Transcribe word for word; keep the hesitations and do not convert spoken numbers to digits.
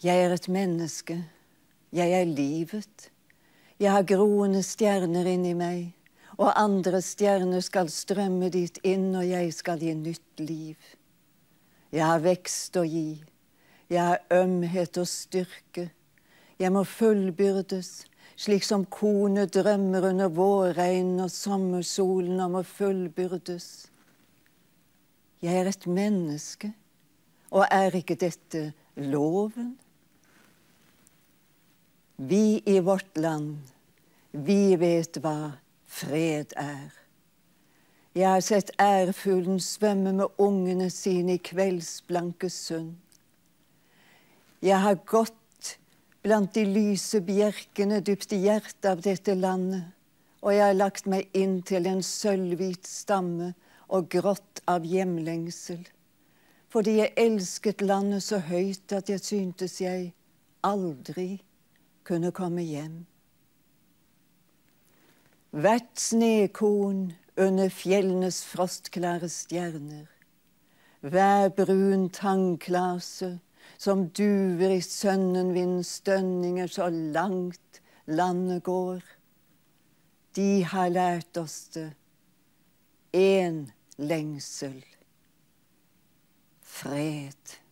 Jeg er et menneske. Jeg er livet. Jeg har groende stjerner inni meg, og andre stjerner skal strømme dit inn, og jeg skal gi nytt liv. Jeg har vekst å gi. Jeg har ømhet og styrke. Jeg må fullbyrdes, slik som kornet drømmer under vårregn og sommersolen om å fullbyrdes. Jeg er et menneske, og er ikke dette loven? Vi i vårt land, vi vet hva fred er. Jeg har sett ærfuglen svømme med ungene sine i kveldsblanke sund. Jeg har gått blant de lyse bjerkene dypt i hjertet av dette landet, og jeg har lagt meg inn til en sølvhvit stamme og grått av hjemlengsel, fordi jeg elsket landet så høyt at jeg syntes jeg aldri kunne komme hjem. Hvert snekorn under fjellenes frostklare stjerner, hver brun tangklase som duver i sønnenvindens stønninger så langt landet går, de har lært oss det, en lengsel, fred.